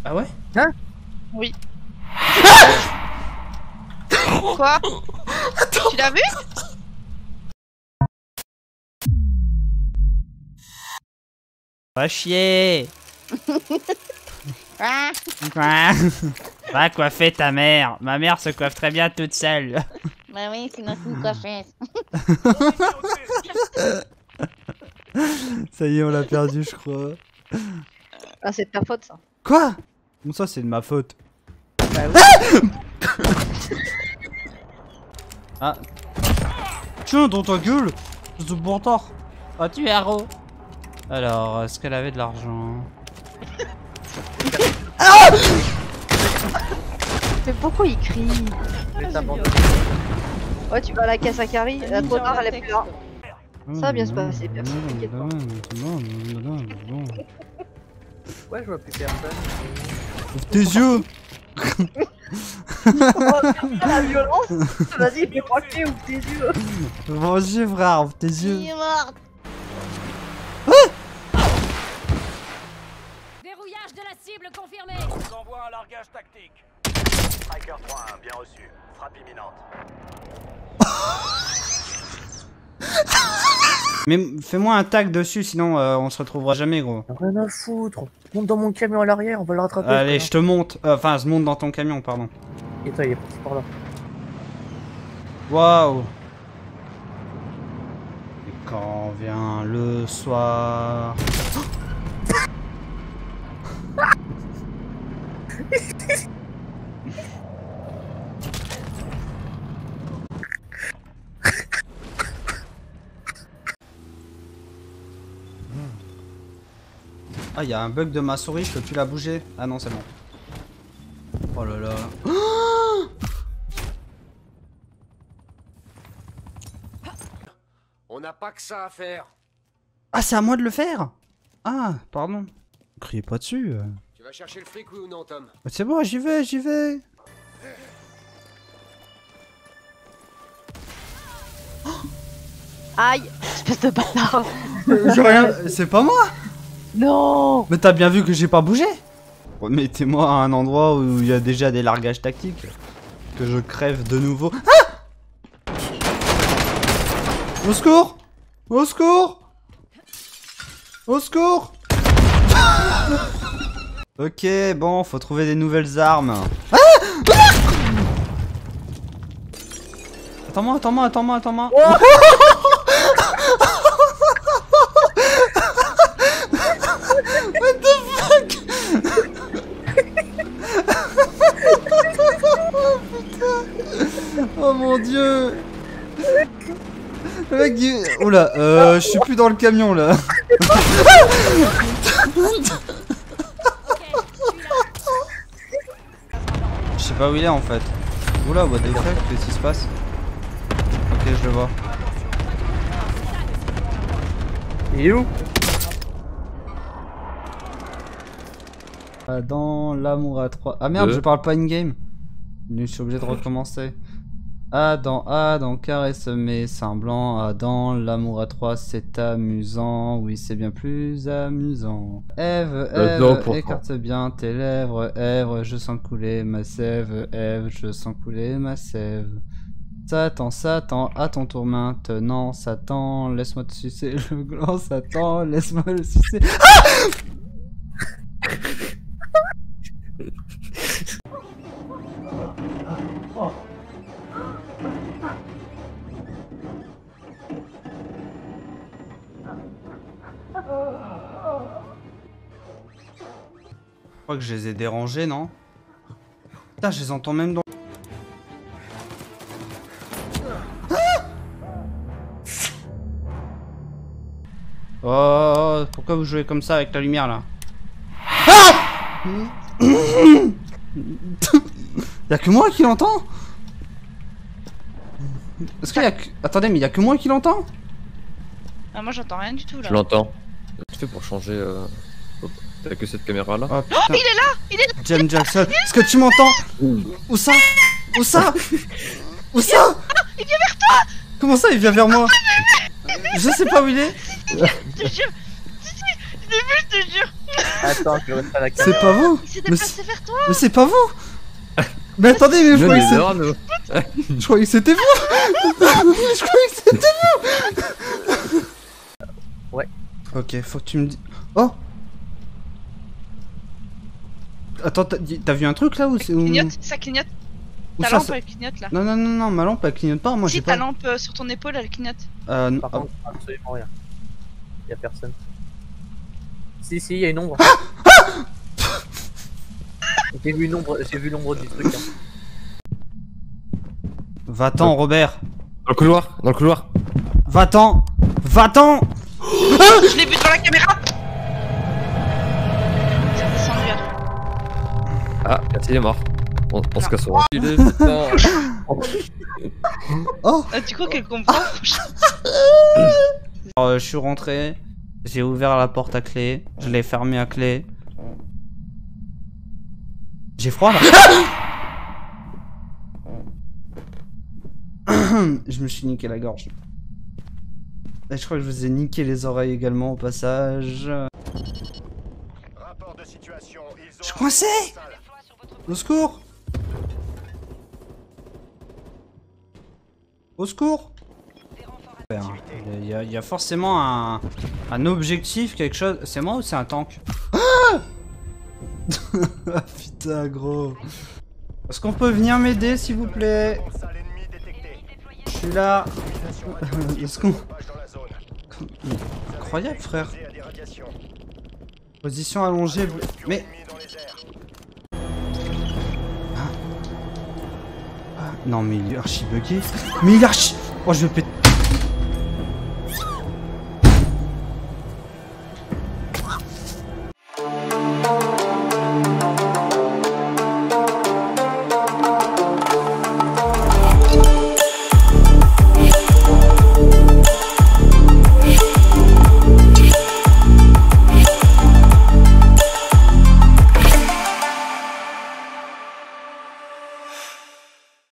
Ah ouais? Hein? Oui. Quoi? Attends. Tu l'as vu? Va chier. Ah. Quoi? Va coiffer ta mère. Ma mère se coiffe très bien toute seule. Bah oui, sinon c'est une coiffeuse. Ça y est, on l'a perdu, je crois. Ah, c'est de ta faute ça. Quoi? Bon, ça, c'est de ma faute. Bah oui. Ah. Tiens, dans ta gueule. Je suis bon tort. Ah, tu es héros. Alors, est-ce qu'elle avait de l'argent? Ah! Mais pourquoi il crie? Ouais, tu vas à la caisse à Carrie, la trop tard, elle est plus là. Ça va bien se passer, personne t'inquiète pas. Ouais, je vois plus personne. Ouvre tes yeux. Oh, la violence. Vas-y, fais croquer, ouvre tes yeux. Ouvre tes yeux, frère, ouvre tes yeux. Il est mort. Verrouillage de la cible confirmé. On vous envoie un largage tactique. Striker 3-1, bien reçu. Frappe imminente. Mais fais-moi un tag dessus, sinon on se retrouvera jamais, gros. Rien à foutre. Monte dans mon camion à l'arrière, on va le rattraper. Allez, je te monte. Enfin, je monte dans ton camion, pardon. Et toi, il est parti par là. Waouh. Et quand vient le soir. Ah, il y a un bug de ma souris, je peux plus la bouger. Ah non, c'est bon. Oh là là. On n'a pas que ça à faire. Ah, c'est à moi de le faire? Ah, pardon. Criez pas dessus. Tu vas chercher le fric, oui ou non, Tom? C'est bon, j'y vais, j'y vais. Aïe, espèce de bâtard. J'ai rien. C'est pas moi. Non. Mais t'as bien vu que j'ai pas bougé. Remettez-moi à un endroit où il y a déjà des largages tactiques. Que je crève de nouveau. Ah! Au secours! Au secours! Au secours! Ok, bon, faut trouver des nouvelles armes. Ah! Attends-moi, attends-moi, attends-moi, attends-moi. What the fuck? Oh mon dieu. Le mec dit... Oula, je suis plus dans le camion là. Je sais pas où il est en fait. Oula, what the fuck, qu'est-ce qui se passe? Ok, je le vois. Il est où? Dans l'amour à 3. Ah merde, je parle pas in-game. Je suis obligé de recommencer. Adam, caresse mes semblants. Adam, l'amour à 3, c'est amusant. Oui, c'est bien plus amusant. Ève, écarte bien tes lèvres. Ève, je sens couler ma sève. Ève, je sens couler ma sève. Satan, Satan, à ton tour maintenant. Satan, laisse-moi te sucer le gland. Satan, laisse-moi le sucer. Ah! Je crois que je les ai dérangés, non? Putain, je les entends même dans... Oh, pourquoi vous jouez comme ça avec la lumière, là? Ah! Y'a que moi qui l'entends? Est-ce qu'il y a que... Attendez, mais y'a que moi qui l'entends? Ah, moi j'entends rien du tout là. Je l'entends. Tu fais pour changer. Hop, t'as que cette caméra là. Oh, Oh, il est là! Il est là! Jem Jackson, est-ce que tu m'entends? Où ça? Où ça? Où ça? Il vient vers toi! Comment ça, il vient vers moi? Je sais pas où il est. Je te jure! Si, si! Je l'ai vu, je te jure! Attends, je reste à la C'est caméra. pas vous. Il s'est Mais déplacé vers toi. Mais c'est pas vous. Mais attendez, mais je Nous, croyais les que dehors, nous. je croyais que c'était vous. Je croyais que c'était vous. Ouais. Ok, faut que tu me dis. Oh. Attends, t'as vu un truc là ou c'est Ça clignote, ça clignote. où Ta ça, lampe ça- elle clignote là. Non, non, non, non, ma lampe elle clignote pas. Moi Si j'ai ta pas. lampe sur ton épaule elle clignote. Non, Par contre, absolument rien. Y'a personne. Si, si, y'a une ombre. J'ai vu l'ombre du truc. Hein. Va-t'en, Robert. Dans le couloir, dans le couloir. Va-t'en. Va-t'en. Je l'ai vu devant la caméra. C'est descendu à toi. Ah, il est mort. On se casse. Il est Oh. Tu crois qu'elle comprend? Je suis rentré. J'ai ouvert la porte à clé. Je l'ai fermée à clé. J'ai froid là. Je me suis niqué la gorge. Et je crois que je vous ai niqué les oreilles également au passage. Rapport de situation. Je suis coincé. Au secours. Au secours. Il y a forcément un objectif, quelque chose. C'est moi ou c'est un tank? Ah putain gros. Est-ce qu'on peut venir m'aider s'il vous plaît? Je suis là. Est-ce qu'on... Incroyable frère. Position allongée. Mais... Ah, non mais il est archi bugué. Mais il est archi... Oh je vais péter...